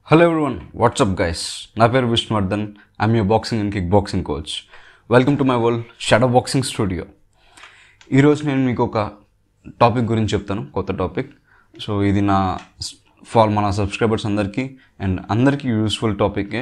Hello everyone, what's up guys? నా పేరు Vishnu. I'm your boxing and kickboxing coach. Welcome to my world, Shadow Boxing Studio. ఈరోజు నేను మీకు ఒక topic గురించి చెప్తాను, కొత్త టాపిక్. సో ఇది మన సబ్స్క్రైబర్స్ అందరికీ అండ్ అందరికీ యూస్ఫుల్ టాపికే.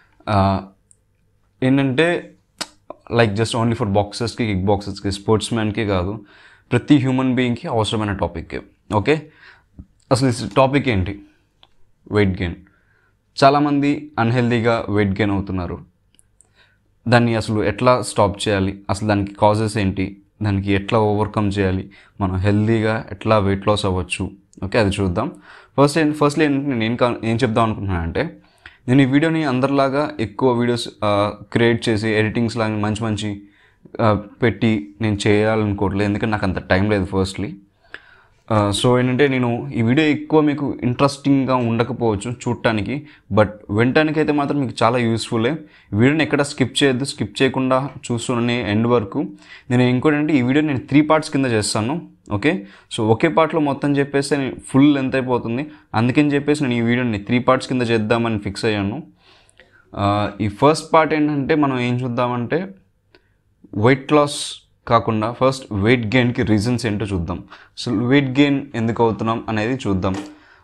ఏంటంటే లైక్ జస్ట్ ఓన్లీ ఫర్ బాక్సర్స్కి, కిక్ బాక్సర్స్కి, స్పోర్ట్స్ మ్యాన్కి కాదు, ప్రతి హ్యూమన్ బీయింగ్కి అవసరమైన టాపిక్కే. ఓకే, అసలు ఈ టాపిక్ ఏంటి? Weight gain. చాలామంది అన్హెల్దీగా వెయిట్ గెయిన్ అవుతున్నారు. దాన్ని అసలు ఎట్లా స్టాప్ చేయాలి, అసలు దానికి కాజెస్ ఏంటి, దానికి ఎట్లా ఓవర్కమ్ చేయాలి, మనం హెల్దీగా ఎట్లా వెయిట్ లాస్ అవ్వచ్చు, ఓకే అది చూద్దాం. ఫస్ట్లీ నేను ఏం చెప్దాం అనుకుంటున్నానంటే, నేను ఈ వీడియోని అందరిలాగా ఎక్కువ వీడియోస్ క్రియేట్ చేసి ఎడిటింగ్స్ లాగా మంచి పెట్టి నేను చేయాలనుకోవట్లేదు, ఎందుకంటే నాకు అంత టైం లేదు ఫస్ట్లీ. సో ఏంటంటే నేను ఈ వీడియో ఎక్కువ మీకు ఇంట్రెస్టింగ్గా ఉండకపోవచ్చు చూడటానికి, బట్ వినటానికైతే మాత్రం మీకు చాలా యూస్ఫుల్లే. వీడియోని ఎక్కడ స్కిప్ చేయొద్దు, స్కిప్ చేయకుండా చూస్తూనే ఎండ్ వరకు. నేను ఇంకోటి అంటే ఈ వీడియో నేను 3 పార్ట్స్ కింద చేస్తాను. ఓకే, సో ఒకే పార్ట్లో మొత్తం చెప్పేస్తే ఫుల్ లెంత్ అయిపోతుంది. అందుకని చెప్పేసి నేను ఈ వీడియోని 3 పార్ట్స్ కింద చేద్దామని ఫిక్స్ అయ్యాను. ఈ ఫస్ట్ పార్ట్ ఏంటంటే మనం ఏం చూద్దామంటే, వెయిట్ లాస్ కాకుండా ఫస్ట్ వెయిట్ గెయిన్కి రీజన్స్ ఏంటో చూద్దాం. సో వెయిట్ గెయిన్ ఎందుకు అవుతున్నాం అనేది చూద్దాం.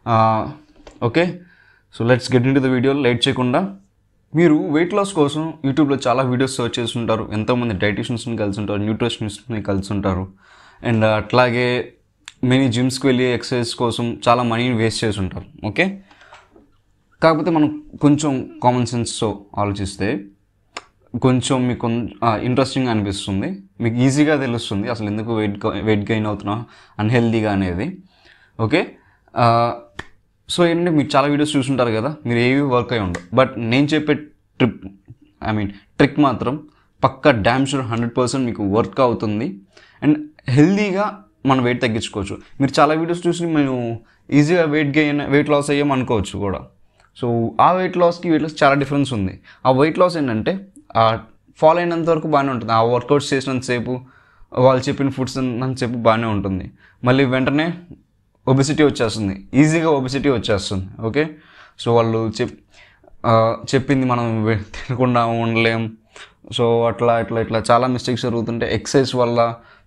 Okay, so let's get into the video. Late చేయకుండా, మీరు వెయిట్ లాస్ కోసం యూట్యూబ్లో చాలా వీడియోస్ సర్చ్ చేసి ఉంటారు, ఎంతోమంది డైటీషియన్స్ని కలిసి ఉంటారు, న్యూట్రిషనిస్ట్ని కలిసి ఉంటారు, అండ్ అట్లాగే మెనీ జిమ్స్కి వెళ్ళి ఎక్సర్సైజ్ కోసం చాలా మనీని వేస్ట్ చేసి ఉంటారు. ఓకే, కాకపోతే మనం కొంచెం కామన్ సెన్స్తో ఆలోచిస్తే కొంచెం మీకు ఇంట్రెస్టింగ్గా అనిపిస్తుంది, మీకు ఈజీగా తెలుస్తుంది అసలు ఎందుకు వెయిట్ గెయిన్ అవుతున్నా అన్హెల్దీగా అనేది. ఓకే, సో ఏంటంటే మీరు చాలా వీడియోస్ చూసుంటారు కదా, మీరు ఏవి వర్క్ అయి ఉండవు, బట్ నేను చెప్పే ట్రిక్ మాత్రం పక్కా డ్యామ్ షూర్ 100% మీకు వర్క్ అవుతుంది అండ్ హెల్దీగా మనం వెయిట్ తగ్గించుకోవచ్చు. మీరు చాలా వీడియోస్ చూసి మేము ఈజీగా వెయిట్ లాస్ అయ్యాం అనుకోవచ్చు కూడా. సో ఆ వెయిట్ లాస్కి చాలా డిఫరెన్స్ ఉంది. ఆ వెయిట్ లాస్ ఏంటంటే ఫాలో అయినంత వరకు బాగానే ఉంటుంది, ఆ వర్కౌట్స్ చేసినంతసేపు, వాళ్ళు చెప్పిన ఫుడ్స్ అంతసేపు బాగానే ఉంటుంది, మళ్ళీ వెంటనే ఒబెసిటీ వచ్చేస్తుంది, ఈజీగా ఒబెసిటీ వచ్చేస్తుంది. ఓకే, సో వాళ్ళు చెప్పింది మనం తినకుండా ఉండలేం. సో ఇట్లా చాలా మిస్టేక్స్ జరుగుతుంటే, ఎక్సర్సైజ్ వల్ల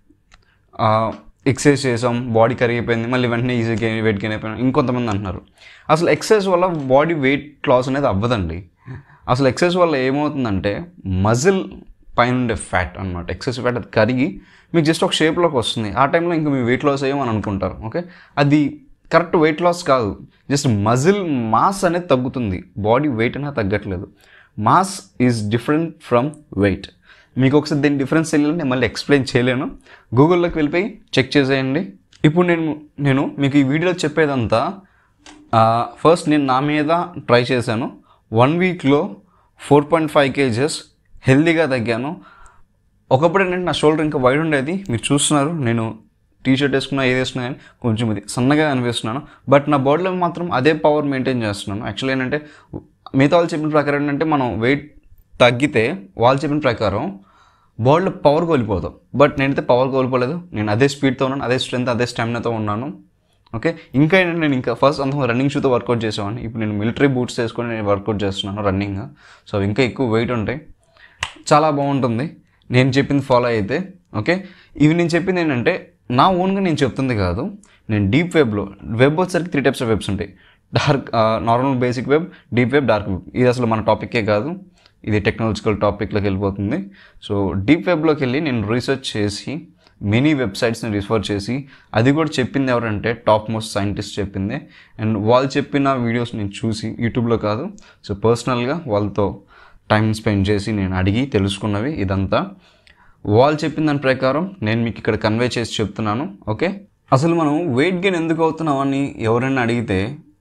ఎక్సర్సైజ్ చేసాం, బాడీ కరిగిపోయింది, మళ్ళీ వెంటనే ఈజీగా వెయిట్ గెయిన్ అయిపోయినాం. ఇంకొంతమంది అంటున్నారు అసలు ఎక్సర్సైజ్ వల్ల బాడీ వెయిట్ లాస్ అనేది అవ్వదండి. అసలు ఎక్సర్సైజ్ వల్ల ఏమవుతుందంటే, మజిల్ పైన ఉండే ఫ్యాట్ అనమాట, ఎక్సెస్ ఫ్యాట్ అది కరిగి మీకు జస్ట్ ఒక షేప్లోకి వస్తుంది. ఆ టైంలో ఇంకా మీ వెయిట్ లాస్ అయ్యామని అనుకుంటారు. ఓకే, అది కరెక్ట్ వెయిట్ లాస్ కాదు, జస్ట్ మజిల్ మాస్ అనేది తగ్గుతుంది, బాడీ వెయిట్ అనేది తగ్గట్లేదు. Mass is different from weight. మీకు ఒకసారి దీని డిఫరెన్స్ తెలియాలంటే మళ్ళీ ఎక్స్ప్లెయిన్ చేయలేను, గూగుల్లోకి వెళ్ళిపోయి చెక్ చేసేయండి. ఇప్పుడు నేను మీకు ఈ వీడియోలో చెప్పేదంతా ఫస్ట్ నేను నా మీద ట్రై చేశాను. 1 వీక్లో 4.5 kgs హెల్దీగా తగ్గాను. ఒకప్పుడు ఏంటంటే నా షోల్డర్ ఇంకా వైడ్ ఉండేది, మీరు చూస్తున్నారు, నేను టీషర్ట్ వేసుకున్నా ఏది వేసుకున్నా కానీ కొంచెం ఇది సన్నగా అనిపిస్తున్నాను, బట్ నా బాడీలో మాత్రం అదే పవర్ మెయింటైన్ చేస్తున్నాను. యాక్చువల్లీ ఏంటంటే మిగతా వాళ్ళు చెప్పిన ప్రకారం ఏంటంటే, మనం వెయిట్ తగ్గితే వాళ్ళు చెప్పిన ప్రకారం బాడీలో పవర్ కోల్పోతాం, బట్ నేనైతే పవర్ కోల్పోలేదు, నేను అదే స్పీడ్తో ఉన్నాను, అదే స్ట్రెంత్, అదే స్టామినాతో ఉన్నాను. ఓకే, ఇంకా ఏంటంటే నేను ఇంకా ఫస్ట్ అంత రన్నింగ్ షూతో వర్కౌట్ చేసేవాడిని, ఇప్పుడు నేను మిలిటరీ బూట్స్ వేసుకొని నేను వర్కౌట్ చేస్తున్నాను రన్నింగ్. సో ఇంకా ఎక్కువ వెయిట్ ఉంటాయి, చాలా బాగుంటుంది నేను చెప్పింది ఫాలో అయితే. ఓకే, ఇవి నేను చెప్పింది ఏంటంటే నా ఓన్గా నేను చెప్తుంది కాదు, నేను డీప్ వెబ్ వచ్చేసరికి 3 టైప్స్ ఆఫ్ వెబ్స్ ఉంటాయి, normal basic web, deep web, dark web. ఇది అసలు మన టాపిక్కే కాదు, ఇది టెక్నాలజికల్ టాపిక్లోకి వెళ్ళిపోతుంది. సో డీప్ వెబ్లోకి వెళ్ళి నేను రీసెర్చ్ చేసి మెనీ వెబ్సైట్స్ని రిఫర్ చేసి, అది కూడా చెప్పింది ఎవరంటే టాప్ మోస్ట్ సైంటిస్ట్ చెప్పింది, అండ్ వాళ్ళు చెప్పిన వీడియోస్ నేను చూసి, యూట్యూబ్లో కాదు, సో పర్సనల్గా వాళ్ళతో టైం స్పెండ్ చేసి నేను అడిగి తెలుసుకున్నవి ఇదంతా. వాళ్ళు చెప్పిన దాని ప్రకారం నేను మీకు ఇక్కడ కన్వే చేసి చెప్తున్నాను. ఓకే, అసలు మనం వెయిట్ గెయిన్ ఎందుకు అవుతున్నామని ఎవరైనా అడిగితే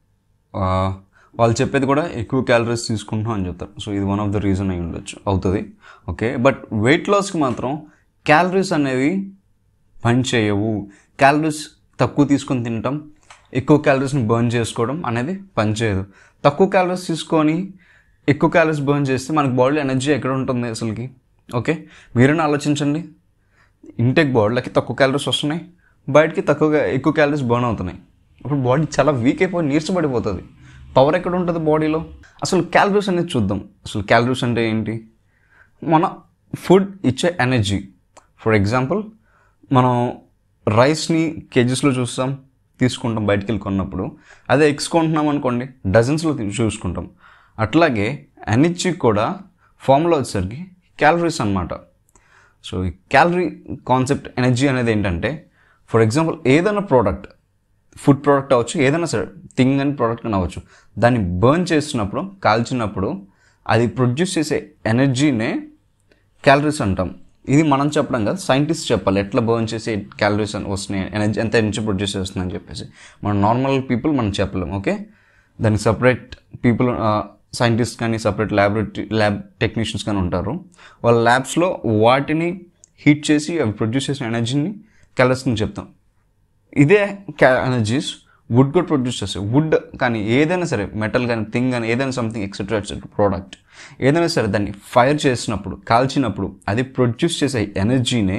వాళ్ళు చెప్పేది కూడా ఎక్కువ క్యాలరీస్ తీసుకుంటున్నాం అని చెప్తారు. సో ఇది వన్ ఆఫ్ ద రీజన్ అయి అవుతుంది. ఓకే, బట్ వెయిట్ లాస్కి మాత్రం క్యాలరీస్ అనేవి పని చేయవు. క్యాలరీస్ తక్కువ తీసుకొని తినటం, ఎక్కువ క్యాలరీస్ని బర్న్ చేసుకోవడం అనేది పని చేయదు. తక్కువ క్యాలరీస్ తీసుకొని ఎక్కువ క్యాలరీస్ బర్న్ చేస్తే మనకి బాడీలో ఎనర్జీ ఎక్కడ ఉంటుంది అసలుకి? ఓకే, మీరైనా ఆలోచించండి. ఇంటేక్ బాడీలోకి తక్కువ క్యాలరీస్ వస్తున్నాయి, బయటికి ఎక్కువ క్యాలరీస్ బర్న్ అవుతున్నాయి. అప్పుడు బాడీ చాలా వీక్ అయిపోయి నీరసపడిపోతుంది. పవర్ ఎక్కడ ఉంటుంది బాడీలో? అసలు క్యాలరీస్ అనేది చూద్దాం. అసలు క్యాలరీస్ అంటే ఏంటి? మన ఫుడ్ ఇచ్చే ఎనర్జీ. ఫర్ ఎగ్జాంపుల్ మనం రైస్ని కేజీస్లో తీసుకుంటాం బయటికి వెళ్ళి కొన్నప్పుడు. అదే ఎగ్స్ కొంటున్నాం అనుకోండి, డజన్స్లో చూసుకుంటాం. అట్లాగే ఎనర్జీ కూడా ఫార్ములా వచ్చేసరికి క్యాలరీస్ అన్నమాట. సో ఈ క్యాలరీ కాన్సెప్ట్, ఎనర్జీ అనేది ఏంటంటే, ఫర్ ఎగ్జాంపుల్ ఏదైనా ప్రోడక్ట్, ఫుడ్ ప్రోడక్ట్ అవ్వచ్చు, ఏదైనా సరే థింగ్ అండ్ ప్రోడక్ట్ అని అవ్వచ్చు, దాన్ని బర్న్ చేసినప్పుడు, కాల్చినప్పుడు అది ప్రొడ్యూస్ చేసే ఎనర్జీనే క్యాలరీస్ అంటాం. ఇది మనం చెప్పడం కాదు, సైంటిస్ట్ చెప్పాలి ఎట్లా బర్న్ చేసి క్యాలరీస్ అని వస్తున్నాయి, ఎనర్జీ ఎంత ఎనర్జీ ప్రొడ్యూస్ చేస్తుందని చెప్పేసి. మన నార్మల్ పీపుల్ మనం చెప్పలేం. ఓకే, దానికి సపరేట్ పీపుల్, సైంటిస్ట్ కానీ సపరేట్ ల్యాబ్ టెక్నీషియన్స్ కానీ ఉంటారు. వాళ్ళ ల్యాబ్స్లో వాటిని హీట్ చేసి అవి ప్రొడ్యూస్ చేసిన ఎనర్జీని క్యాలరీస్ అని చెప్తాం. ఇదే ఎనర్జీస్ వుడ్ కూడా ప్రొడ్యూస్ చేస్తాయి. వుడ్ కానీ ఏదైనా సరే, మెటల్ కానీ థింగ్ కానీ ఏదైనా సంథింగ్ ఎక్సెట్రా ప్రోడక్ట్ ఏదైనా సరే దాన్ని ఫైర్ చేసినప్పుడు, కాల్చినప్పుడు అది ప్రొడ్యూస్ చేసే ఎనర్జీనే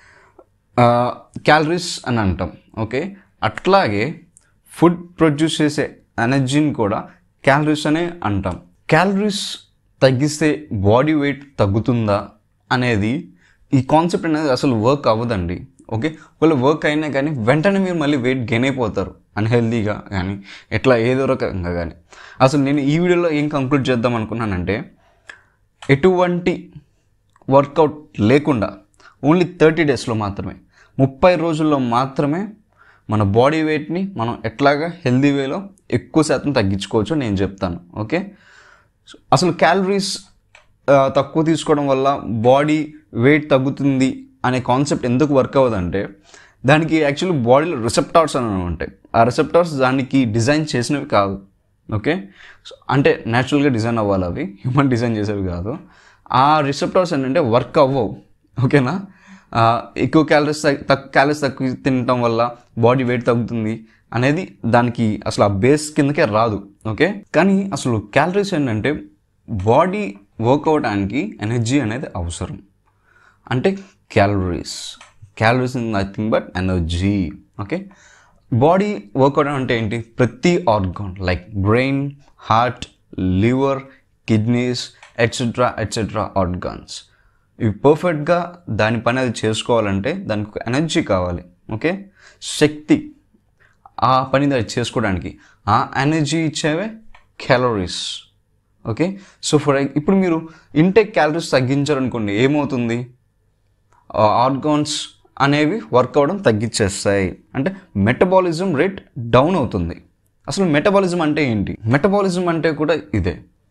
క్యాలరీస్ అని అంటాం. ఓకే, అట్లాగే ఫుడ్ ప్రొడ్యూస్ చేసే ఎనర్జీని కూడా క్యాలరీస్ అనే అంటాం. క్యాలరీస్ తగ్గిస్తే బాడీ వెయిట్ తగ్గుతుందా అనేది, ఈ కాన్సెప్ట్ అనేది అసలు వర్క్ అవ్వదండి. ఓకే, ఒకవేళ వర్క్ అయినా కానీ వెంటనే మీరు మళ్ళీ వెయిట్ గెయిన్ అయిపోతారు, అన్హెల్దీగా కానీ ఎట్లా ఏదో రకంగా కానీ. అసలు నేను ఈ వీడియోలో ఏం కంక్లూడ్ చేద్దాం అనుకున్నానంటే, ఎటువంటి వర్కౌట్ లేకుండా ఓన్లీ 30 డేస్లో మాత్రమే, 30 రోజుల్లో మాత్రమే మన బాడీ వెయిట్ని మనం ఎట్లాగా హెల్దీ వేలో ఎక్కువ శాతం తగ్గించుకోవచ్చు నేను చెప్తాను. ఓకే, అసలు క్యాలరీస్ తక్కువ తీసుకోవడం వల్ల బాడీ వెయిట్ తగ్గుతుంది అనే కాన్సెప్ట్ ఎందుకు వర్క్ అవ్వదంటే, దానికి యాక్చువల్లీ బాడీలో రిసెప్టార్స్ అని ఉంటాయి. ఆ రిసెప్టార్స్ దానికి డిజైన్ చేసినవి కాదు. ఓకే, సో అంటే న్యాచురల్గా డిజైన్ అవ్వాలి, అవి హ్యూమన్ డిజైన్ చేసేవి కాదు. ఆ రిసెప్టార్స్ ఏంటంటే వర్క్ అవ్వవు. ఓకేనా, ఎక్కువ క్యాలరీస్ తక్కువ తినటం వల్ల బాడీ వెయిట్ తగ్గుతుంది అనేది దానికి అసలు ఆ బేస్ కిందకే రాదు. ఓకే, కానీ అసలు క్యాలరీస్ ఏంటంటే బాడీ వర్క్ అవ్వడానికి ఎనర్జీ అనేది అవసరం. అంటే calories is nothing but energy. Okay, body work అవడం అంటే ఏంటి? ప్రతి organ like brain, heart, liver, kidneys etcetera organs, ఇవి పర్ఫెక్ట్గా దాని పని అది చేసుకోవాలంటే దానికి ఎనర్జీ కావాలి. ఓకే, శక్తి, ఆ పని అది చేసుకోవడానికి ఆ ఎనర్జీ ఇచ్చేవే క్యాలరీస్. ఓకే, సో ఇప్పుడు మీరు ఇంటేక్ క్యాలరీస్ తగ్గించారనుకోండి, ఏమవుతుంది? ఆర్గాన్స్ అనేవి వర్క్ అవ్వడం తగ్గించేస్తాయి. అంటే మెటబాలిజం రేట్ డౌన్ అవుతుంది. అసలు మెటబాలిజం అంటే ఏంటి? మెటబాలిజం అంటే కూడా ఇదే,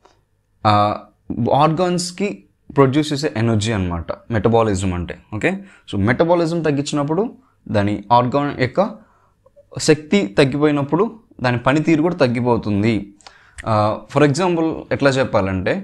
ఆర్గాన్స్కి ప్రొడ్యూస్ చేసే ఎనర్జీ అనమాట మెటబాలిజం అంటే. ఓకే, సో మెటబాలిజం తగ్గించినప్పుడు దాని ఆర్గాన్ యొక్క శక్తి తగ్గిపోయినప్పుడు దాని పనితీరు కూడా తగ్గిపోతుంది. ఫర్ ఎగ్జాంపుల్ ఎట్లా చెప్పాలంటే,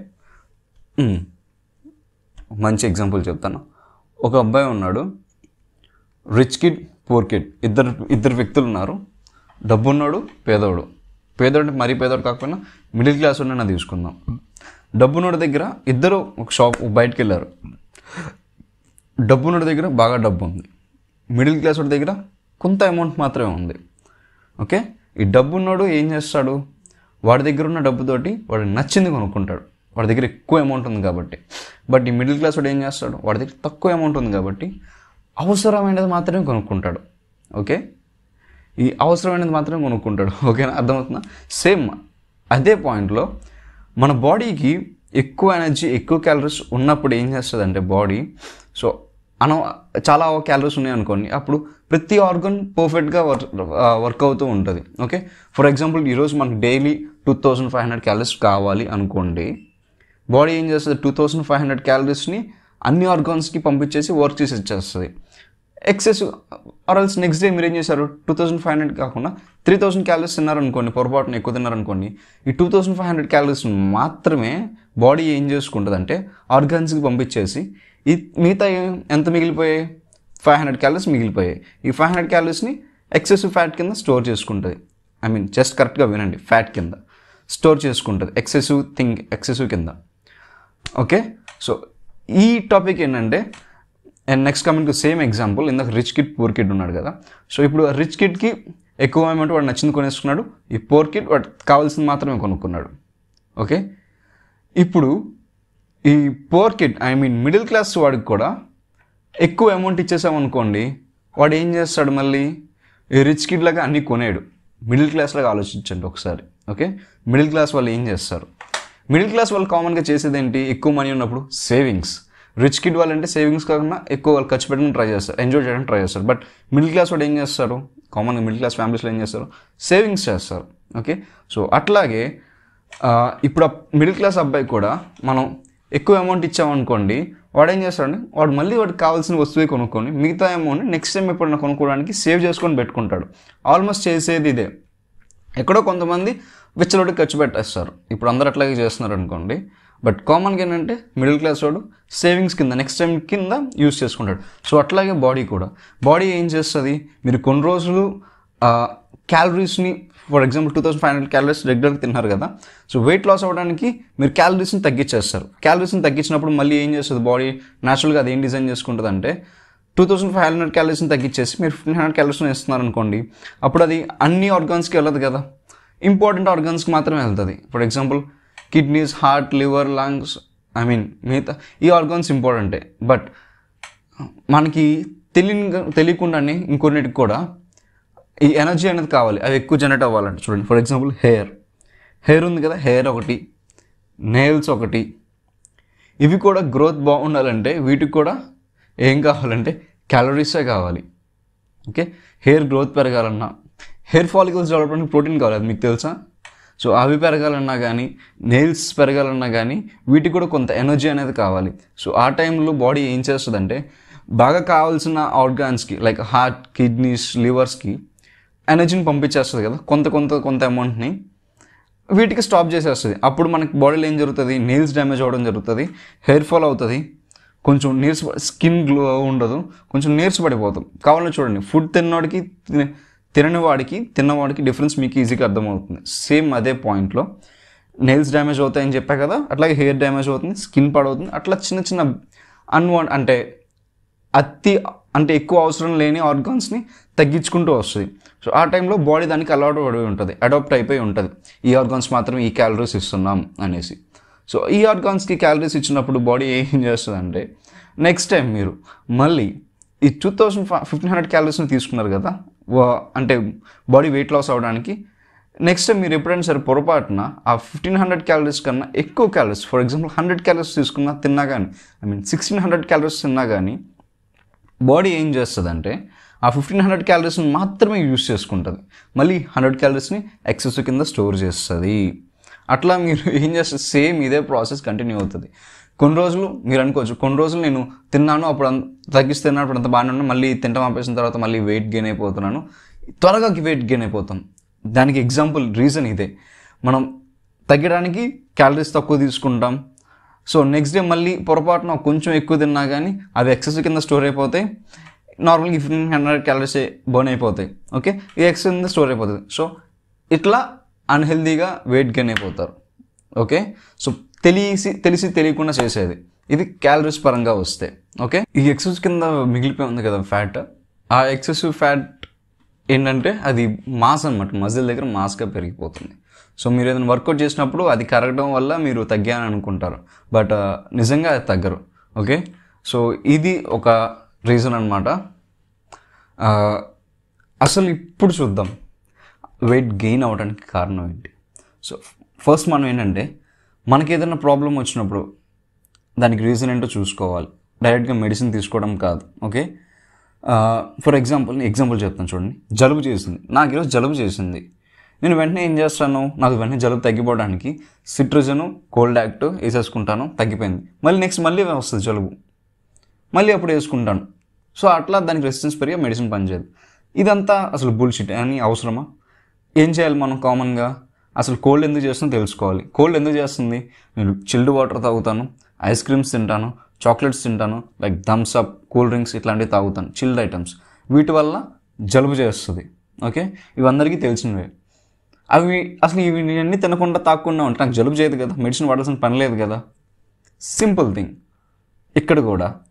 మంచి ఎగ్జాంపుల్ చెప్తాను. ఒక అబ్బాయి ఉన్నాడు, రిచ్ కిడ్, పూర్ కిడ్, ఇద్దరు వ్యక్తులు ఉన్నారు. డబ్బు ఉన్నాడు, పేదోడు. పేదోడు మరీ పేదోడు కాకపోయినా మిడిల్ క్లాస్ ఉన్న తీసుకుందాం. డబ్బున్నోడి దగ్గర ఇద్దరు ఒక షాప్ బయటకు వెళ్ళారు. డబ్బున్నోడి దగ్గర బాగా డబ్బు ఉంది, మిడిల్ క్లాస్ వాడి దగ్గర కొంత అమౌంట్ మాత్రమే ఉంది. ఓకే, ఈ డబ్బున్నోడు ఏం చేస్తాడు? వాడి దగ్గర ఉన్న డబ్బుతోటి వాడు నచ్చింది కొనుక్కుంటాడు, వాడి దగ్గర ఎక్కువ అమౌంట్ ఉంది కాబట్టి. బట్ ఈ మిడిల్ క్లాస్ వాడు ఏం చేస్తాడు? వాడి దగ్గర తక్కువ అమౌంట్ ఉంది కాబట్టి అవసరమైనది మాత్రమే కొనుక్కుంటాడు. ఓకే, ఈ అవసరమైనది మాత్రమే కొనుక్కుంటాడు. ఓకేనా, అర్థమవుతుందా? సేమ్ అదే పాయింట్లో మన బాడీకి ఎక్కువ ఎనర్జీ, ఎక్కువ క్యాలరీస్ ఉన్నప్పుడు ఏం చేస్తుందంటే బాడీ, సో చాలా క్యాలరీస్ ఉన్నాయి అనుకోండి, అప్పుడు ప్రతి ఆర్గన్ పర్ఫెక్ట్గా వర్క్ అవుతూ ఉంటుంది. ఓకే, ఫర్ ఎగ్జాంపుల్ ఈరోజు మనకు డైలీ 2500 క్యాలరీస్ కావాలి అనుకోండి, బాడీ ఏం చేస్తుంది? 2500 క్యాలరీస్ని అన్ని ఆర్గాన్స్కి పంపించేసి వర్క్ చేసి ఇచ్చేస్తుంది. ఎక్సెస్ ఆర్ఎల్స్ నెక్స్ట్ డే మీరు ఏం చేశారు? 2500 కాకుండా 3000 క్యాలరీస్ తిన్నారనుకోండి, పొరపాటున ఎక్కువ తిన్నారనుకోండి, ఈ 2500 క్యాలరీస్ మాత్రమే బాడీ ఏం చేసుకుంటుంది అంటే ఆర్గాన్స్కి పంపించేసి ఈ మిగతా ఎంత మిగిలిపోయాయి? 500 క్యాలరీస్ మిగిలిపోయాయి. ఈ 500 క్యాలరీస్ని ఎక్సెసివ్ ఫ్యాట్ కింద స్టోర్ చేసుకుంటుంది. జస్ట్ కరెక్ట్గా వినండి, ఫ్యాట్ కింద స్టోర్ చేసుకుంటుంది, ఎక్సెసివ్ కింద. ఓకే, సో ఈ టాపిక్ ఏంటంటే and next coming to same example, ఇందాక రిచ్ కిడ్ పూర్ కిడ్ ఉన్నాడు కదా. సో ఇప్పుడు ఆ రిచ్ కిడ్కి ఎక్కువ అమౌంట్ వాడు నచ్చింది కొనేసుకున్నాడు, ఈ పూర్ కిడ్ వాడు కావాల్సింది మాత్రమే కొనుక్కున్నాడు. ఓకే, ఇప్పుడు ఈ పూర్ కిడ్ మిడిల్ క్లాస్ వాడికి కూడా ఎక్కువ అమౌంట్ ఇచ్చేసామనుకోండి, వాడు ఏం చేస్తాడు, మళ్ళీ ఈ రిచ్ కిడ్ లాగా అన్నీ కొనేడు. మిడిల్ క్లాస్ లాగా ఆలోచించండి ఒకసారి. ఓకే, మిడిల్ క్లాస్ వాళ్ళు ఏం చేస్తారు, మిడిల్ క్లాస్ వాళ్ళు కామన్గా చేసేది ఏంటి, ఎక్కువ మనీ ఉన్నప్పుడు సేవింగ్స్. రిచ్ కిడ్ వాళ్ళంటే సేవింగ్స్ కాకుండా ఎక్కువ వాళ్ళు ఖర్చు పెట్టడానికి ట్రై చేస్తారు, ఎంజాయ్ చేయడానికి ట్రై చేస్తారు. బట్ మిడిల్ క్లాస్ వాడు ఏం చేస్తారు, కామన్గా మిడిల్ క్లాస్ ఫ్యామిలీస్లో ఏం చేస్తారు, సేవింగ్స్ చేస్తారు. ఓకే, సో అట్లాగే ఇప్పుడు ఆ మిడిల్ క్లాస్ అబ్బాయి కూడా మనం ఎక్కువ అమౌంట్ ఇచ్చామనుకోండి, వాడు ఏం చేస్తాడంటే వాడు మళ్ళీ వాడికి కావాల్సిన వస్తువే కొనుక్కొని మిగతా అమౌంట్ని నెక్స్ట్ టైం ఎప్పుడైనా కొనుక్కోవడానికి సేవ్ చేసుకొని పెట్టుకుంటాడు. ఆల్మోస్ట్ చేసేది ఇదే. ఎక్కడో కొంతమంది విచ్చలోడికి ఖర్చు పెట్టేస్తారు, ఇప్పుడు అందరు అట్లాగే చేస్తున్నారు అనుకోండి. బట్ కామన్గా ఏంటంటే మిడిల్ క్లాస్ వాడు సేవింగ్స్ కింద నెక్స్ట్ టైం కింద యూస్ చేసుకుంటాడు. సో అట్లాగే బాడీ కూడా, బాడీ ఏం చేస్తుంది, మీరు కొన్ని రోజులు క్యాలరీస్ని ఫర్ ఎగ్జాంపుల్ 2500 క్యాలరీస్ రెగ్యులర్గా తిన్నారు కదా, సో వెయిట్ లాస్ అవ్వడానికి మీరు క్యాలరీస్ని తగ్గించేస్తారు. క్యాలరీస్ని తగ్గించినప్పుడు మళ్ళీ ఏం చేస్తుంది బాడీ, న్యాచురల్గా అది ఏం డిజైన్ చేసుకుంటుంది అంటే 2500 క్యాలరీస్ని తగ్గించేసి మీరు 1500 క్యాలరీస్ని ఇస్తున్నారు అనుకోండి, అప్పుడు అది అన్ని ఆర్గాన్స్కి వెళ్ళదు కదా, ఇంపార్టెంట్ ఆర్గాన్స్కి మాత్రమే వెళ్తుంది. For example kidneys, heart, liver, lungs, మిగతా ఈ ఆర్గాన్స్ ఇంపార్టెంటే. బట్ మనకి తెలియకుండానే ఇంకొన్నిటికి కూడా ఈ ఎనర్జీ అనేది కావాలి, అవి ఎక్కువ జనరేట్ అవ్వాలంటే. చూడండి ఫర్ ఎగ్జాంపుల్ హెయిర్ ఉంది కదా, హెయిర్ ఒకటి, నెయిల్స్ ఒకటి, ఇవి కూడా గ్రోత్ బాగుండాలంటే వీటికి కూడా ఏం కావాలంటే క్యాలరీసే కావాలి. ఓకే, హెయిర్ గ్రోత్ పెరగాలన్నా, హెయిర్ ఫాలికల్స్ డెవలప్మెంట్ ప్రోటీన్ కావాలి, అది మీకు తెలుసా. సో అవి పెరగాలన్నా కానీ, నెయిల్స్ పెరగాలన్నా కానీ వీటికి కూడా కొంత ఎనర్జీ అనేది కావాలి. సో ఆ టైంలో బాడీ ఏం చేస్తుందంటే బాగా కావాల్సిన ఆర్గాన్స్కి లైక్ హార్ట్, కిడ్నీస్, లివర్స్కి ఎనర్జీని పంపించేస్తుంది కదా, కొంత అమౌంట్ని వీటికి స్టాప్ చేసేస్తుంది. అప్పుడు మనకి బాడీలో ఏం జరుగుతుంది, నెయిల్స్ డ్యామేజ్ అవ్వడం జరుగుతుంది, హెయిర్ ఫాల్ అవుతుంది, కొంచెం స్కిన్ గ్లో ఉండదు, కొంచెం నీరసపడిపోతాం. కావాలని చూడండి, ఫుడ్ తిన్నవాడికి డిఫరెన్స్ మీకు ఈజీగా అర్థమవుతుంది. సేమ్ అదే పాయింట్లో నెయిల్స్ డ్యామేజ్ అవుతాయని చెప్పా కదా, అట్లాగే హెయిర్ డ్యామేజ్ అవుతుంది, స్కిన్ పాడవుతుంది. అట్లా చిన్న అంటే ఎక్కువ అవసరం లేని ఆర్గాన్స్ని తగ్గించుకుంటూ వస్తుంది. సో ఆ టైంలో బాడీ దానికి అలవాటు పడి ఉంటుంది, అడాప్ట్ అయిపోయి ఉంటుంది, ఈ ఆర్గాన్స్ మాత్రమే ఈ క్యాలరీస్ ఇస్తున్నాం అనేసి. సో ఈ ఆర్గాన్స్కి క్యాలరీస్ ఇచ్చినప్పుడు బాడీ ఏం చేస్తుందంటే నెక్స్ట్ టైం మీరు మళ్ళీ ఈ 1500 క్యాలరీస్ని తీసుకున్నారు కదా, అంటే బాడీ వెయిట్ లాస్ అవ్వడానికి, నెక్స్ట్ టైం మీరు ఎప్పుడైనా సరే పొరపాటున ఆ 1500 క్యాలరీస్ కన్నా ఎక్కువ క్యాలరీస్, ఫర్ ఎగ్జాంపుల్ 100 క్యాలరీస్ తిన్నా కానీ 1600 క్యాలరీస్ తిన్నా కానీ బాడీ ఏం చేస్తుందంటే ఆ 1500 క్యాలరీస్ని మాత్రమే యూజ్ చేసుకుంటుంది, మళ్ళీ 100 క్యాలరీస్ని ఎక్సెస్ కింద స్టోర్ చేస్తుంది. అట్లా మీరు ఏం చేస్తారు, సేమ్ ఇదే ప్రాసెస్ కంటిన్యూ అవుతుంది. కొన్ని రోజులు మీరు అనుకోవచ్చు, కొన్ని రోజులు నేను తిన్నాను, అప్పుడు తగ్గిస్తున్నాను, అప్పుడు అంత బాగానే ఉన్నాను, మళ్ళీ తింటాం ఆపేసిన తర్వాత మళ్ళీ వెయిట్ గెయిన్ అయిపోతున్నాను, త్వరగా వెయిట్ గెయిన్ అయిపోతాం. దానికి ఎగ్జాంపుల్ రీజన్ ఇదే, మనం తగ్గడానికి క్యాలరీస్ తక్కువ తీసుకుంటాం. సో నెక్స్ట్ డే మళ్ళీ పొరపాటున కొంచెం ఎక్కువ తిన్నా కానీ అవి ఎక్సెస్ కింద స్టోర్ అయిపోతాయి, నార్మల్గా 1500 క్యాలరీస్ బర్న్ అయిపోతాయి. ఓకే, ఈ ఎక్సెస్ కింద స్టోర్ అయిపోతుంది. సో ఇట్లా అన్హెల్దీగా వెయిట్ గెయిన్ అయిపోతారు. ఓకే, సో తెలిసి తెలియకుండా చేసేది ఇది క్యాలరీస్ పరంగా వస్తే. ఓకే, ఈ ఎక్సెస్ కింద మిగిలిపోయి ఉంది కదా ఫ్యాట్, ఆ ఎక్సెసివ్ ఫ్యాట్ ఏంటంటే అది మాస్ అనమాట, మజిల్ దగ్గర మాస్గా పెరిగిపోతుంది. సో మీరు ఏదైనా వర్కౌట్ చేసినప్పుడు అది కరగడం వల్ల మీరు తగ్గాలని అనుకుంటారు, బట్ నిజంగా అది తగ్గరు. ఓకే, సో ఇది ఒక రీజన్ అనమాట. అసలు ఇప్పుడు చూద్దాం వెయిట్ గెయిన్ అవ్వడానికి కారణం ఏంటి. సో ఫస్ట్ మనం ఏంటంటే మనకి ఏదైనా ప్రాబ్లం వచ్చినప్పుడు దానికి రీజన్ ఏంటో చూసుకోవాలి, డైరెక్ట్గా మెడిసిన్ తీసుకోవడం కాదు. ఓకే, ఫర్ ఎగ్జాంపుల్ చెప్తాను చూడండి. జలుబు చేసింది, నాకు ఈరోజు జలుబు చేసింది, నేను వెంటనే ఏం చేస్తాను, నాకు వెంటనే జలుబు తగ్గిపోవడానికి సిట్రిజను, కోల్డ్ యాక్ట్ వేసేసుకుంటాను, తగ్గిపోయింది. మళ్ళీ వస్తుంది జలుబు, మళ్ళీ అప్పుడు వేసుకుంటాను. సో అట్లా దానికి రెసిస్టెన్స్ పెరిగి మెడిసిన్ పనిచేయదు. ఇదంతా అసలు బుల్షిట్ అని అవసరమా? ఏం చేయాలి మనం కామన్గా, అసలు కోల్డ్ ఎందుకు చేస్తుందో తెలుసుకోవాలి. కోల్డ్ ఎందుకు చేస్తుంది, నేను చిల్డ్ వాటర్ తాగుతాను, ఐస్ క్రీమ్స్ తింటాను, చాక్లెట్స్ తింటాను, like Thums Up, cool drinks ఇట్లాంటివి తాగుతాను, చిల్డ్ ఐటమ్స్, వీటి వల్ల జలుబు చేస్తుంది. ఓకే, ఇవందరికీ తెలిసినవే. ఇవి అన్నీ తినకుండా తాగకుండా ఉంటే నాకు జలుబు చేయదు కదా, మెడిసిన్ వాడాల్సిన పని లేదు కదా. Simple thing. ఇక్కడ కూడా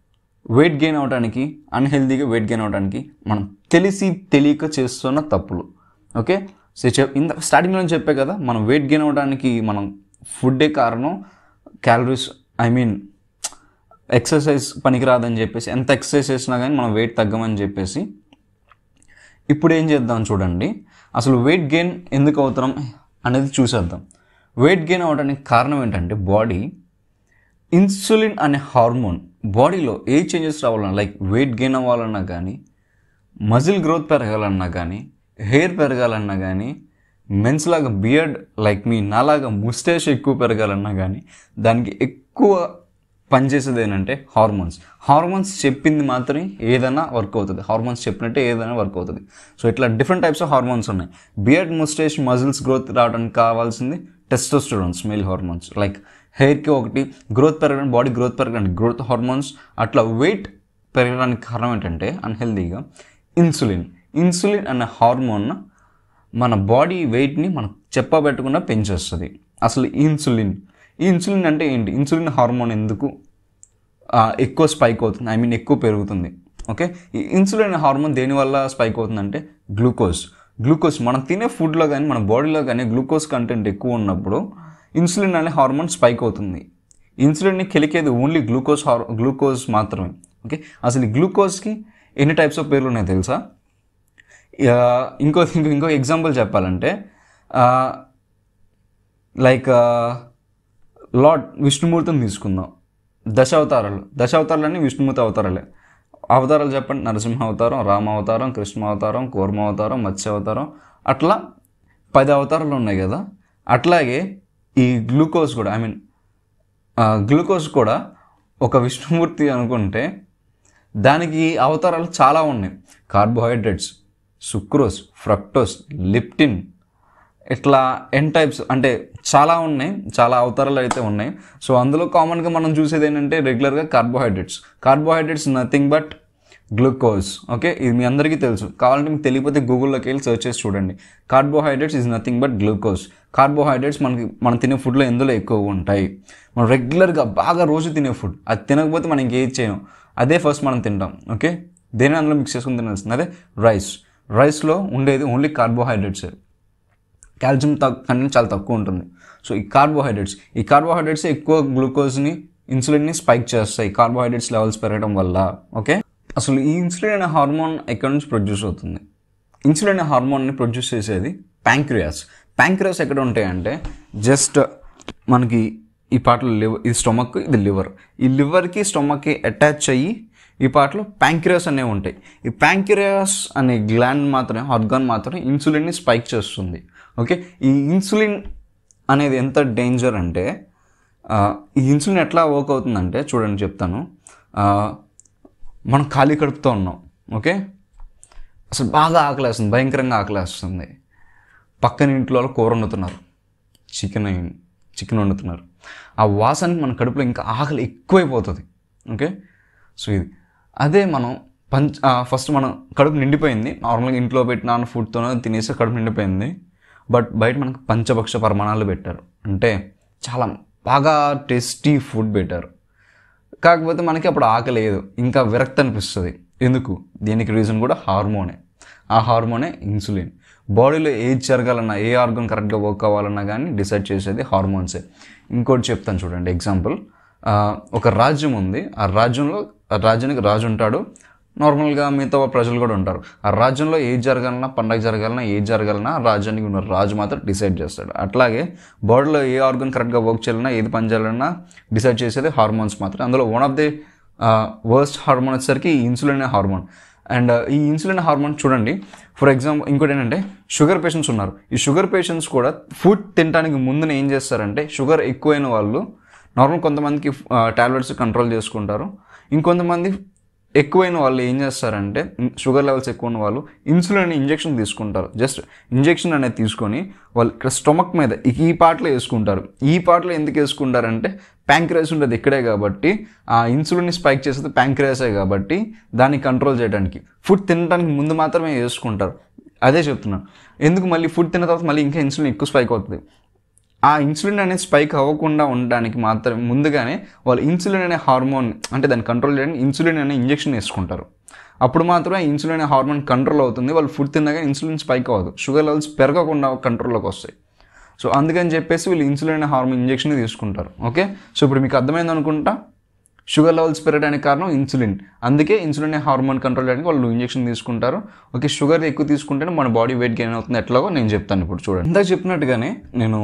వెయిట్ గెయిన్ అవడానికి, అన్హెల్దీగా వెయిట్ గెయిన్ అవడానికి మనం తెలియక చేస్తున్న తప్పులు. ఓకే, సో స్టార్టింగ్లో చెప్పే కదా, మనం వెయిట్ గెయిన్ అవడానికి మనం ఫుడ్డే కారణం, క్యాలరీస్ ఎక్సర్సైజ్ పనికిరాదని చెప్పేసి, ఎంత ఎక్సర్సైజ్ చేసినా కానీ మనం వెయిట్ తగ్గమని చెప్పేసి. ఇప్పుడు ఏం చేద్దాం చూడండి, అసలు వెయిట్ గెయిన్ ఎందుకు అవుతున్నాం అనేది చూసేద్దాం. వెయిట్ గెయిన్ అవడానికి కారణం ఏంటంటే, బాడీ ఇన్సులిన్ అనే హార్మోన్ బాడీలో ఏ చేంజెస్ రావాలన్నా, లైక్ వెయిట్ గెయిన్ అవ్వాలన్నా కానీ, మజిల్ గ్రోత్ పెరగాలన్నా కానీ, హెయిర్ పెరగాలన్నా కానీ, మెన్స్ లాగా బియర్డ్ లైక్ నాలాగా ముస్టేష్ ఎక్కువ పెరగాలన్నా కానీ, దానికి ఎక్కువ పనిచేసేది ఏంటంటే హార్మోన్స్ చెప్పింది మాత్రమే ఏదైనా వర్క్ అవుతుంది. హార్మోన్స్ చెప్పినట్టే ఏదైనా వర్క్ అవుతుంది. సో ఇట్లా డిఫరెంట్ టైప్స్ ఆఫ్ హార్మోన్స్ ఉన్నాయి. బియర్డ్, ముస్టేష్, మజిల్స్ గ్రోత్ రావడానికి కావాల్సింది టెస్టోస్టెరాన్స్, మేల్ హార్మోన్స్. లైక్ హెయిర్కి ఒకటి, గ్రోత్ పెరగడానికి, బాడీ గ్రోత్ పెరగడానికి గ్రోత్ హార్మోన్స్. అట్లా వెయిట్ పెరగడానికి కారణం ఏంటంటే అన్హెల్దీగా ఇన్సులిన్ అనే హార్మోన్ మన బాడీ వెయిట్ని మనం చెప్పబెట్టకుండా పెంచేస్తుంది. అసలు ఈ ఇన్సులిన్ అంటే ఏంటి? ఇన్సులిన్ హార్మోన్ ఎందుకు ఎక్కువ స్పైక్ అవుతుంది, ఎక్కువ పెరుగుతుంది? ఓకే, ఈ ఇన్సులిన్ హార్మోన్ దేనివల్ల స్పైక్ అవుతుందంటే గ్లూకోజ్ మనం తినే ఫుడ్లో కానీ మన బాడీలో కానీ గ్లూకోజ్ కంటెంట్ ఎక్కువ ఉన్నప్పుడు ఇన్సులిన్ అనే హార్మోన్ స్పైక్ అవుతుంది. ఇన్సులిన్ని కెలికేది ఓన్లీ గ్లూకోజ్ మాత్రమే. ఓకే, అసలు ఈ గ్లూకోజ్కి ఎన్ని టైప్స్ ఆఫ్ పేర్లు ఉన్నాయో తెలుసా? ఇంకో ఎగ్జాంపుల్ చెప్పాలంటే, లైక్ లార్డ్ విష్ణుమూర్తిని తీసుకుందాం. దశావతారాలన్నీ విష్ణుమూర్తి అవతారాలు చెప్పండి. నరసింహ అవతారం, రామ అవతారం, కృష్ణ అవతారం, కూర్మ అవతారం, మత్స్య అవతారం, అట్లా 10 అవతారాలు ఉన్నాయి కదా. అట్లాగే ఈ గ్లూకోజ్ కూడా ఒక విష్ణుమూర్తి అనుకుంటే దానికి అవతారాలు చాలా ఉన్నాయి. కార్బోహైడ్రేట్స్, సుక్రోజ్, ఫ్రక్టోస్, లిప్టిన్, ఇట్లా ఎన్ టైప్స్ అంటే చాలా ఉన్నాయి, చాలా అవతారాలు అయితే ఉన్నాయి. సో అందులో కామన్గా మనం చూసేది ఏంటంటే రెగ్యులర్గా carbohydrates nothing but glucose. Okay, ఇది మీ అందరికీ తెలుసు. కావాలంటే మీకు తెలియకపోతే గూగుల్లోకి వెళ్ళి సెర్చ్ చేసి చూడండి. Carbohydrates is nothing but glucose. Carbohydrates మనం తినే ఫుడ్లో ఎందులో ఎక్కువ ఉంటాయి? మనం రెగ్యులర్గా బాగా రోజు తినే ఫుడ్, అది తినకపోతే మనం ఇంకేది చేయం, అదే ఫస్ట్ మనం తింటాం. ఓకే, దేని అందులో మిక్స్ చేసుకుని తినాల్సింది అదే రైస్లో ఉండేది ఓన్లీ కార్బోహైడ్రేట్స్. కాల్షియం కంటెంట్ చాలా తక్కువ ఉంటుంది. సో ఈ కార్బోహైడ్రేట్స్ ఎక్కువ గ్లూకోజ్ని, ఇన్సులిన్ని స్పైక్ చేస్తాయి కార్బోహైడ్రేట్స్ లెవెల్స్ పెరగడం వల్ల. ఓకే, అసలు ఈ ఇన్సులిన్ అనే హార్మోన్ ఎక్కడి నుంచి ప్రొడ్యూస్ అవుతుంది? ఇన్సులిన్ అనే హార్మోన్ని ప్రొడ్యూస్ చేసేది ప్యాంక్రియాస్ ఎక్కడ ఉంటాయంటే, జస్ట్ మనకి ఈ పార్ట్లో ఇది స్టొమక్, ఇది లివర్. ఈ లివర్కి స్టొమక్కి అటాచ్ అయ్యి ఈ పార్ట్లో ప్యాంక్రియాస్ అనేవి ఉంటాయి. ఈ ప్యాంక్రియాస్ అనే ఆర్గాన్ మాత్రమే ఇన్సులిన్ని స్పైక్ చేస్తుంది. ఓకే, ఈ ఇన్సులిన్ అనేది ఎంత డేంజర్ అంటే, ఈ ఇన్సులిన్ ఎట్లా వర్క్ అవుతుందంటే చూడండి చెప్తాను. మనం ఖాళీ కడుపుతో ఉన్నాం. ఓకే, అసలు బాగా ఆకలేస్తుంది, భయంకరంగా ఆకలేస్తుంది. పక్కన ఇంట్లో కూర వండుతున్నారు, చికెన్ వండుతున్నారు. ఆ వాసనకి మన కడుపులో ఇంకా ఆకలి ఎక్కువైపోతుంది. ఓకే, సో ఇది అదే మనం ఫస్ట్ మనం కడుపు నిండిపోయింది, నార్మల్గా ఇంట్లో పెట్టిన ఫుడ్తోనే తినేసి కడుపు నిండిపోయింది. బట్ బయట మనకు పంచభక్ష పరమాణాలు పెట్టారు, అంటే చాలా బాగా టేస్టీ ఫుడ్ పెట్టారు. కాకపోతే మనకి అప్పుడు ఆకలి లేదు, ఇంకా విరక్తి అనిపిస్తుంది. ఎందుకు? దీనికి రీజన్ కూడా హార్మోనే. ఆ హార్మోనే ఇన్సులిన్. బాడీలో ఏది జరగాలన్నా, ఏ ఆర్గన్ కరెక్ట్గా వర్క్ అవ్వాలన్నా కానీ డిసైడ్ చేసేది హార్మోన్సే. ఇంకోటి చెప్తాను చూడండి ఎగ్జాంపుల్. ఒక రాజ్యం ఉంది, ఆ రాజ్యానికి రాజు ఉంటాడు, నార్మల్గా మిగతా ప్రజలు కూడా ఉంటారు. ఆ రాజ్యంలో ఏది జరగాలన్నా, పండగ జరగాలన్నా, ఏది జరగాలన్నా రాజ్యానికి ఉన్న రాజు మాత్రం డిసైడ్ చేస్తాడు. అట్లాగే బాడీలో ఏ ఆర్గన్ కరెక్ట్గా వర్క్ చేయాలన్నా, ఏది పని చేయాలన్నా డిసైడ్ చేసేది హార్మోన్స్ మాత్రం. అందులో one of the worst hormone వచ్చేసరికి ఈ ఇన్సులిన్ హార్మోన్. అండ్ ఈ ఇన్సులిన్ హార్మోన్ చూడండి, ఫర్ ఎగ్జాంపుల్ ఇంకోటి ఏంటంటే షుగర్ పేషెంట్స్ ఉన్నారు. ఈ షుగర్ పేషెంట్స్ కూడా ఫుడ్ తినడానికి ముందున ఏం చేస్తారంటే, షుగర్ ఎక్కువైన వాళ్ళు నార్మల్ కొంతమందికి టాబ్లెట్స్ కంట్రోల్ చేసుకుంటారు. ఇంకొంతమంది ఎక్కువైన వాళ్ళు ఏం చేస్తారంటే, షుగర్ లెవెల్స్ ఎక్కువ ఉన్న వాళ్ళు ఇన్సులిన్ ఇంజెక్షన్ తీసుకుంటారు. జస్ట్ ఇంజెక్షన్ అనేది తీసుకొని వాళ్ళు ఇక్కడ స్టొమక్ మీద ఈ పార్ట్లో వేసుకుంటారు. ఈ పార్ట్లో ఎందుకు వేసుకుంటారంటే, ప్యాంక్రియాస్ ఉండేది ఇక్కడే కాబట్టి, ఆ ఇన్సులిన్ని స్పైక్ చేసేది ప్యాంక్రియాసే కాబట్టి దాన్ని కంట్రోల్ చేయడానికి ఫుడ్ తినడానికి ముందు మాత్రమే వేసుకుంటారు. అదే చెప్తున్నాను, ఎందుకు మళ్ళీ ఫుడ్ తిన్న తర్వాత మళ్ళీ ఇంకా ఇన్సులిన్ ఎక్కువ స్పైక్ అవుతుంది. ఆ ఇన్సులిన్ అనేది స్పైక్ అవ్వకుండా ఉండడానికి మాత్రమే ముందుగానే వాళ్ళు ఇన్సులిన్ అనే హార్మోన్ అంటే దాన్ని కంట్రోల్ చేయడానికి ఇన్సులిన్ అనే ఇంజెక్షన్ వేసుకుంటారు. అప్పుడు మాత్రమే ఇన్సులిన్ అనే హార్మోన్ కంట్రోల్ అవుతుంది. వాళ్ళు ఫుడ్ తిన్నాక ఇన్సులిన్ స్పైక్ అవ్వదు, షుగర్ లెవెల్స్ పెరగకుండా కంట్రోల్లోకి వస్తాయి. సో అందుకని చెప్పేసి వీళ్ళు ఇన్సులిన్ అనే హార్మోన్ ఇంజెక్షన్ తీసుకుంటారు. ఓకే, సో ఇప్పుడు మీకు అర్థమైంది అనుకుంటా, షుగర్ లెవెల్స్ పెరగడానికి కారణం ఇన్సులిన్. అందుకే ఇన్సులిన్ అనే హార్మోన్ కంట్రోల్ చేయడానికి వాళ్ళు ఇంజెక్షన్ తీసుకుంటారు. ఓకే, షుగర్ ఎక్కువ తీసుకుంటేనే మన బాడీ వెయిట్ గెయిన్ అవుతుంది. ఎట్లాగో నేను చెప్తాను ఇప్పుడు చూడండి. ఇందాక చెప్పినట్టుగానే నేను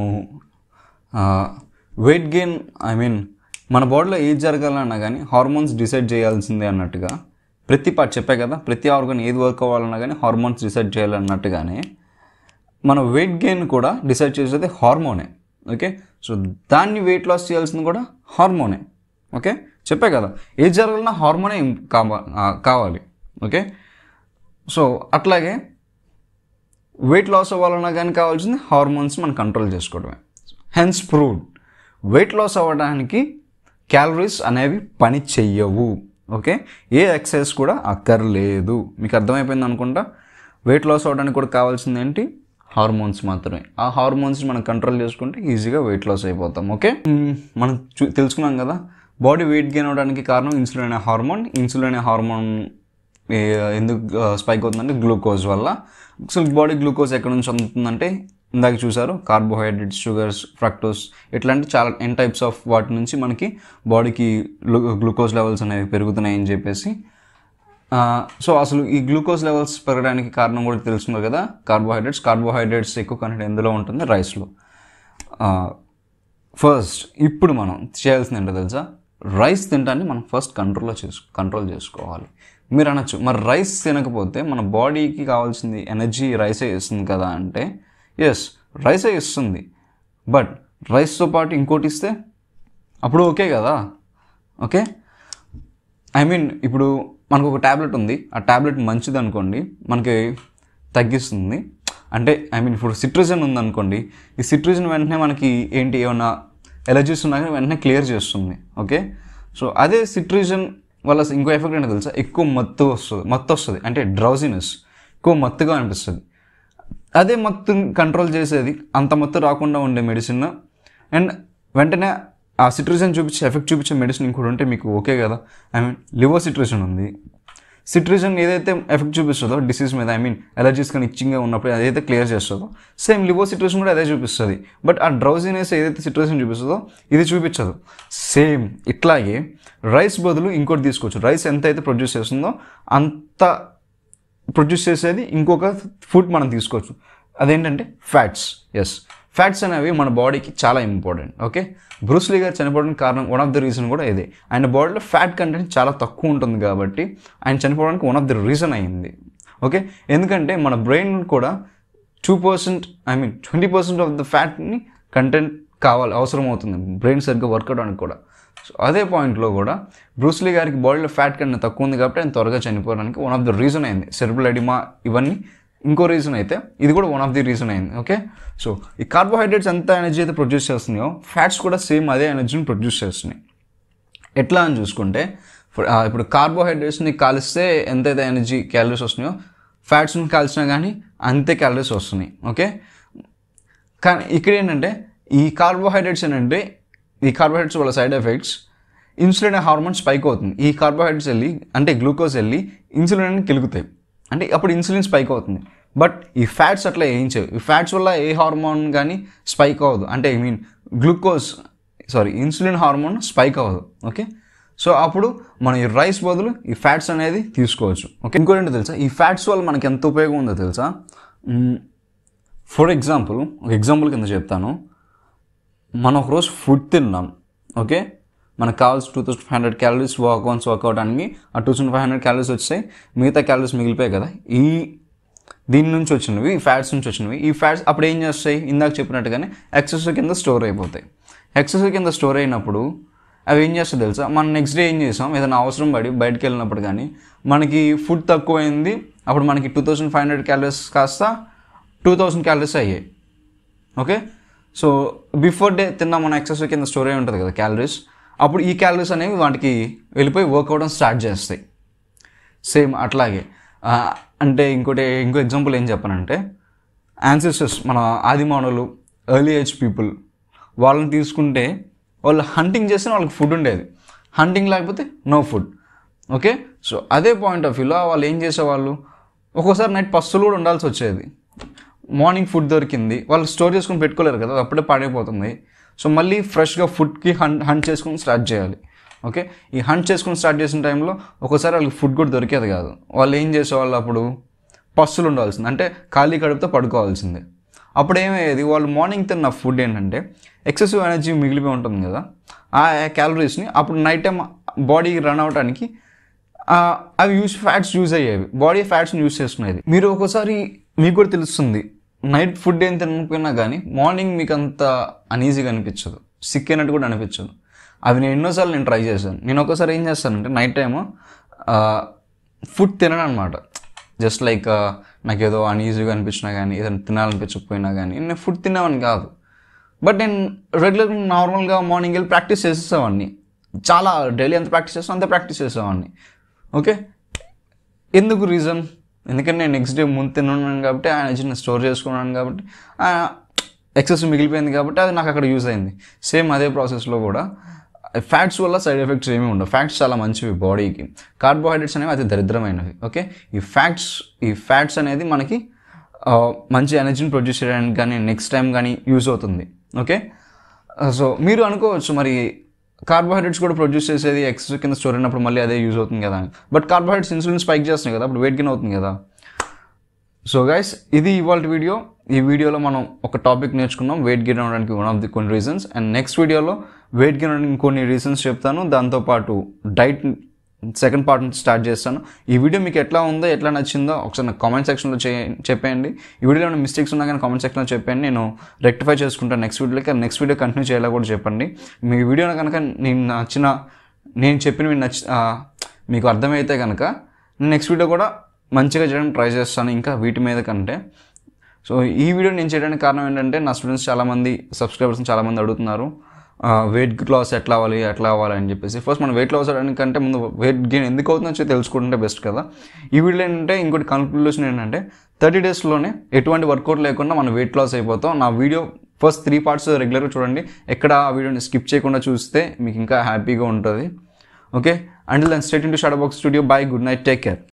వెయిట్ గెయిన్ మన బాడీలో ఏది జరగాలన్నా కానీ హార్మోన్స్ డిసైడ్ చేయాల్సిందే అన్నట్టుగా, ప్రతి పార్ట్ చెప్పా కదా, ప్రతి ఆర్గన్ ఏది వర్క్ అవ్వాలన్నా కానీ హార్మోన్స్ డిసైడ్ చేయాలన్నట్టుగానే మన వెయిట్ గెయిన్ కూడా డిసైడ్ చేసేది హార్మోనే. ఓకే, సో దాన్ని వెయిట్ లాస్ చేయాల్సింది కూడా హార్మోనే. ఓకే, చెప్పే కదా, ఏది జరగాలన్నా హార్మోనే కావాలి. ఓకే, సో అట్లాగే వెయిట్ లాస్ అవ్వాలన్నా కానీ కావాల్సింది హార్మోన్స్ మనం కంట్రోల్ చేసుకోవడమే. హెన్స్ ప్రూవ్డ్, వెయిట్ లాస్ అవ్వడానికి క్యాలరీస్ అనేవి పని చెయ్యవు. ఓకే, ఏ ఎక్సర్సైజ్ కూడా అక్కర్లేదు. మీకు అర్థమైపోయింది అనుకుంటా. వెయిట్ లాస్ అవ్వడానికి కూడా కావాల్సింది ఏంటి? హార్మోన్స్ మాత్రమే. ఆ హార్మోన్స్ మనం కంట్రోల్ చేసుకుంటే ఈజీగా వెయిట్ లాస్ అయిపోతాం. ఓకే, మనం తెలుసుకున్నాం కదా, బాడీ వెయిట్ గెయిన్ అవ్వడానికి కారణం ఇన్సులిన్ అనే హార్మోన్. ఇన్సులిన్ అనే హార్మోన్ ఎందుకు స్పైక్ అవుతుందంటే గ్లూకోజ్ వల్ల. సో బాడీ గ్లూకోజ్ ఎక్కడ నుంచి అందుతుందంటే ఇందాక చూసారు, కార్బోహైడ్రేట్స్, షుగర్స్, ఫ్రక్టోస్, ఇట్లాంటి చాలా టైప్స్ ఆఫ్ వాటి నుంచి మనకి బాడీకి గ్లూకోజ్ లెవెల్స్ అనేవి పెరుగుతున్నాయని చెప్పేసి. సో అసలు ఈ గ్లూకోజ్ లెవెల్స్ పెరగడానికి కారణం కూడా తెలుసుకున్నారు కదా, కార్బోహైడ్రేట్స్ ఎక్కువ కంటెంట్ ఎందులో ఉంటుంది? రైస్లో. ఫస్ట్ ఇప్పుడు మనం చేయాల్సింది ఏంటో తెలుసా? రైస్ తినడాన్ని మనం ఫస్ట్ కంట్రోల్ చేసుకోవాలి. మీరు అనొచ్చు, మరి రైస్ తినకపోతే మన బాడీకి కావాల్సింది ఎనర్జీ రైసే ఇస్తుంది కదా అంటే, ఎస్ రైసే ఇస్తుంది, బట్ రైస్తో పాటు ఇంకోటి ఇస్తే అప్పుడు ఓకే కదా. ఓకే, ఇప్పుడు మనకు ఒక ట్యాబ్లెట్ ఉంది, ఆ ట్యాబ్లెట్ మంచిది అనుకోండి, మనకి తగ్గిస్తుంది. అంటే ఇప్పుడు సిట్రిజన్ ఉందనుకోండి, ఈ సిట్రిజన్ వెంటనే మనకి ఏంటి ఏమన్నా ఎలర్జీస్ ఉన్నా కానీ వెంటనే క్లియర్ చేస్తుంది. ఓకే, సో అదే సిట్రిజన్ వల్ల ఇంకో ఎఫెక్ట్ ఏంటో తెలుసా? ఎక్కువ మత్తు వస్తుంది, అంటే డ్రౌజినెస్, ఎక్కువ మత్తుగా అనిపిస్తుంది. అదే మత్తు కంట్రోల్ చేసేది, అంత మత్తు రాకుండా ఉండే మెడిసిన్ అండ్ వెంటనే ఆ సిట్రిజన్ ఎఫెక్ట్ చూపించే మెడిసిన్ ఇంకోటి ఉంటే మీకు ఓకే కదా. లివో సిట్రిజన్ ఉంది. సిట్రిజన్ ఏదైతే ఎఫెక్ట్ చూపిస్తుందో డిసీజ్ మీద, ఎలర్జీస్ కానీ ఇచ్చింగ్గా ఉన్నప్పుడు అదైతే క్లియర్ చేస్తుందో, సేమ్ లివో సిట్రిజన్ కూడా అదే చూపిస్తుంది. బట్ ఆ డ్రౌజినెస్ ఏదైతే సిట్రిజన్ చూపిస్తుందో ఇది చూపించదు. సేమ్ ఇట్లాగే రైస్ బదులు ఇంకోటి తీసుకోవచ్చు. రైస్ ఎంత అయితే ప్రొడ్యూస్ చేస్తుందో అంత ప్రొడ్యూస్ చేసేది ఇంకొక ఫుడ్ మనం తీసుకోవచ్చు. అదేంటంటే ఫ్యాట్స్. ఎస్, ఫ్యాట్స్ అనేవి మన బాడీకి చాలా ఇంపార్టెంట్. ఓకే, బ్రూస్లీ గారు చనిపోవడానికి కారణం వన్ ఆఫ్ ద రీజన్ కూడా ఇదే. ఆయన బాడీలో ఫ్యాట్ కంటెంట్ చాలా తక్కువ ఉంటుంది కాబట్టి ఆయన చనిపోవడానికి వన్ ఆఫ్ ద రీజన్ అయింది. ఓకే, ఎందుకంటే మన బ్రెయిన్ కూడా 2% 20% ఆఫ్ ద ఫ్యాట్ని కంటెంట్ అవసరం అవుతుంది బ్రెయిన్ సరిగ్గా వర్క్ అవడానికి కూడా. సో అదే పాయింట్లో కూడా బ్రూస్లీ గారికి బాడీలో ఫ్యాట్ కంటెంట్ తక్కువ ఉంది కాబట్టి ఆయన త్వరగా చనిపోవడానికి వన్ ఆఫ్ ద రీజన్ అయింది. సెరెబ్రల్ ఎడిమా ఇవన్నీ ఇంకో రీజన్ అయితే ఇది కూడా వన్ ఆఫ్ ది రీజన్ అయింది. ఓకే, సో ఈ కార్బోహైడ్రేట్స్ ఎంత ఎనర్జీ అయితే ప్రొడ్యూస్ చేస్తున్నాయో ఫ్యాట్స్ కూడా సేమ్ అదే ఎనర్జీని ప్రొడ్యూస్ చేస్తున్నాయి. ఎట్లా అని చూసుకుంటే ఇప్పుడు కార్బోహైడ్రేట్స్ని కాలిస్తే ఎంతైతే ఎనర్జీ క్యాలరీస్ వస్తున్నాయో ఫ్యాట్స్ని కాల్చినా కానీ అంతే క్యాలరీస్ వస్తున్నాయి. ఓకే, కానీ ఇక్కడ ఏంటంటే ఈ కార్బోహైడ్రేట్స్ వల్ల side effects, insulin hormone spike అవుతుంది. ఈ కార్బోహైడ్రేట్స్ అంటే గ్లూకోజ్ వెళ్ళి ఇన్సులిన్ కిలుగుతాయి, అంటే అప్పుడు ఇన్సులిన్ స్పైక్ అవుతుంది. బట్ ఈ ఫ్యాట్స్ అట్లా ఏం చేయవు. ఈ ఫ్యాట్స్ వల్ల ఏ హార్మోన్ కానీ స్పైక్ అవ్వదు, అంటే ఇన్సులిన్ హార్మోన్ స్పైక్ అవ్వదు. ఓకే, సో అప్పుడు మనం ఈ రైస్ బదులు ఈ ఫ్యాట్స్ అనేది తీసుకోవచ్చు. ఓకే, ఇంకోటి తెలుసా, ఈ ఫ్యాట్స్ వల్ల మనకి ఎంత ఉపయోగం ఉందో తెలుసా? ఫర్ ఎగ్జాంపుల్, ఒక ఎగ్జాంపుల్ కింద చెప్తాను. మనం ఒకరోజు ఫుడ్ తిన్నాం. ఓకే, మనకు కావాల్సి 2500 క్యాలరీస్ వర్క్ అవడానికి ఆ 2500 క్యాలరీస్ వచ్చాయి, మిగతా క్యాలరీస్ మిగిలిపోయాయి కదా, దీని నుంచి వచ్చినవి, ఈ ఫ్యాట్స్ నుంచి వచ్చినవి. ఈ ఫ్యాట్స్ అప్పుడు ఏం చేస్తాయి? ఇందాక చెప్పినట్టుగానే ఎక్సెస్ కింద స్టోర్ అయిపోతాయి. ఎక్సెస్ కింద స్టోర్ అయినప్పుడు అవి ఏం చేస్తాయి తెలుసా? మనం నెక్స్ట్ డే ఏం చేసాం, ఏదైనా అవసరం పడి బయటకు వెళ్ళినప్పుడు కానీ మనకి ఫుడ్ తక్కువైంది, అప్పుడు మనకి 2500 క్యాలరీస్ కాస్త 2000 క్యాలరీస్ అయ్యాయి. ఓకే, సో బిఫోర్ డే తిన్నా మన ఎక్సెస్ కింద స్టోర్ అయి ఉంటుంది కదా క్యాలరీస్, అప్పుడు ఈ క్యాలరీస్ అనేవి వాటికి వెళ్ళిపోయి వర్క్ అవ్వడం స్టార్ట్ చేస్తాయి. సేమ్ అట్లాగే అంటే ఇంకో ఎగ్జాంపుల్ ఏం చెప్పానంటే, యాన్సిస్టర్స్, మన ఆది మానవులు, ఎర్లీ ఏజ్ పీపుల్, వాళ్ళని తీసుకుంటే వాళ్ళు హంటింగ్ చేస్తే వాళ్ళకి ఫుడ్ ఉండేది, హంటింగ్ లేకపోతే నో ఫుడ్. ఓకే, సో అదే పాయింట్ ఆఫ్ వ్యూలో వాళ్ళు ఏం చేసేవాళ్ళు, ఒక్కోసారి నైట్ పస్తులు కూడా ఉండాల్సి వచ్చేది. మార్నింగ్ ఫుడ్ దొరికింది, వాళ్ళు స్టోర్ చేసుకుని పెట్టుకోలేరు కదా, అప్పుడే పాడైపోతుంది. సో మళ్ళీ ఫ్రెష్గా ఫుడ్కి హంట్ చేసుకుని స్టార్ట్ చేయాలి. ఓకే, ఈ హంట్ చేసుకుని స్టార్ట్ చేసిన టైంలో ఒక్కోసారి వాళ్ళకి ఫుడ్ కూడా దొరికేది కాదు. వాళ్ళు ఏం చేసేవాళ్ళు, అప్పుడు పస్తులు ఉండాల్సింది, అంటే ఖాళీ కడుపుతో పడుకోవాల్సిందే. అప్పుడు ఏమయ్యేది, వాళ్ళు మార్నింగ్ తిన్న ఫుడ్ ఏంటంటే ఎక్సెసివ్ ఎనర్జీ మిగిలిపోయి ఉంటుంది కదా, ఆ క్యాలరీస్ని అప్పుడు నైట్ టైం బాడీ రన్ అవడానికి అవి ఫ్యాట్స్ యూజ్ అయ్యేవి, బాడీ ఫ్యాట్స్ని యూజ్ చేసుకునేది. మీరు ఒక్కోసారి మీకు కూడా తెలుస్తుంది, నైట్ ఫుడ్ ఏం తినకపోయినా కానీ మార్నింగ్ మీకు అంత అనీజీగా అనిపించదు, సిక్ అయినట్టు కూడా అనిపించదు. అవి నేను ఎన్నోసార్లు నేను ట్రై చేశాను. నేను ఒకసారి ఏం చేస్తానంటే నైట్ టైము ఫుడ్ తినను అనమాట. జస్ట్ లైక్ నాకు ఏదో అనీజీగా అనిపించినా కానీ, ఏదైనా తినాలనిపించకపోయినా కానీ నేను ఫుడ్ తినేవాడిని కాదు. బట్ నేను రెగ్యులర్గా నార్మల్గా మార్నింగ్ వెళ్ళి ప్రాక్టీస్ చేసేవాడిని. చాలా డైలీ ఎంత ప్రాక్టీస్ చేస్తాను అంతే ప్రాక్టీస్ చేసేవాడిని. ఓకే, ఎందుకు రీజన్, ఎందుకంటే నేను నెక్స్ట్ డే ముందు తిన్నాను కాబట్టి ఆ ఎనర్జీ నేను స్టోర్ చేసుకున్నాను కాబట్టి ఎక్సెస్ మిగిలిపోయింది కాబట్టి అది నాకు అక్కడ యూజ్ అయింది. సేమ్ అదే ప్రాసెస్లో కూడా ఫ్యాట్స్ వల్ల సైడ్ ఎఫెక్ట్స్ ఏమీ ఉండవు. ఫ్యాట్స్ చాలా మంచివి బాడీకి, కార్బోహైడ్రేట్స్ అనేవి అతి దరిద్రమైనవి. ఓకే, ఈ ఫ్యాట్స్ అనేది మనకి మంచి ఎనర్జీని ప్రొడ్యూస్ చేయడానికి కానీ నెక్స్ట్ టైం కానీ యూజ్ అవుతుంది. ఓకే, సో మీరు అనుకోవచ్చు మరి కార్బోహైడ్రేట్స్ కూడా ప్రొడ్యూస్ చేసేది ఎక్సెస్ కింద స్టోర్ అయినప్పుడు మళ్ళీ అదే యూజ్ అవుతుంది కదా అని. బట్ కార్బోహైడ్రేట్స్ ఇన్సులిన్ స్పైక్ చేస్తున్నాయి కదా, అప్పుడు వెయిట్ గెయిన్ అవుతుంది కదా. సో గైస్, ఇది ఇవాళ వీడియో. ఈ వీడియోలో మనం ఒక టాపిక్ నేర్చుకున్నాం, వెయిట్ గెయిన్ అవ్వడానికి వన్ ఆఫ్ ది కొన్ని రీజన్స్. అండ్ నెక్స్ట్ వీడియోలో వెయిట్ గెయిన్ అవ్వడానికి కొన్ని రీజన్స్ చెప్తాను, దాంతోపాటు డైట్ సెకండ్ పార్ట్ నుంచి స్టార్ట్ చేస్తాను. ఈ వీడియో మీకు ఎట్లా ఉందో, ఎట్లా నచ్చిందో ఒకసారి నాకు కామెంట్ సెక్షన్లో చెప్పండి. ఈ వీడియోలో ఏమైనా మిస్టేక్స్ ఉన్నా కానీ కామెంట్ సెక్షన్లో చెప్పండి, నేను రెక్టిఫై చేసుకుంటాను నెక్స్ట్ వీడియోకి. నెక్స్ట్ వీడియో కంటిన్యూ చేయాలో కూడా చెప్పండి. మీ వీడియో కనుక నేను చెప్పిన మీకు అర్థమైతే కనుక నెక్స్ట్ వీడియో కూడా మంచిగా చేయడానికి ట్రై చేస్తాను, ఇంకా వీటి మీద కంటే. సో ఈ వీడియో నేను చేయడానికి కారణం ఏంటంటే నా స్టూడెంట్స్ చాలామంది, సబ్స్క్రైబర్స్ చాలామంది అడుగుతున్నారు వెయిట్ లాస్ ఎట్లా అవ్వాలి అని చెప్పేసి. ఫస్ట్ మనం వెయిట్ లాస్ అవడానికంటే ముందు వెయిట్ గెయిన్ ఎందుకు అవుతుందో తెలుసుకుంటే బెస్ట్ కదా. ఈ వీడియో ఏంటంటే ఇంకోటి కన్క్లూషన్ ఏంటంటే 30 డేస్లోనే ఎటువంటి వర్కౌట్ లేకుండా మనం వెయిట్ లాస్ అయిపోతాం. నా వీడియో ఫస్ట్ 3 పార్ట్స్ రెగ్యులర్గా చూడండి, ఎక్కడ ఆ వీడియోని స్కిప్ చేయకుండా చూస్తే మీకు ఇంకా హ్యాపీగా ఉంటుంది. Okay, until then stay tuned to shadow box studio. Bye, good night, take care.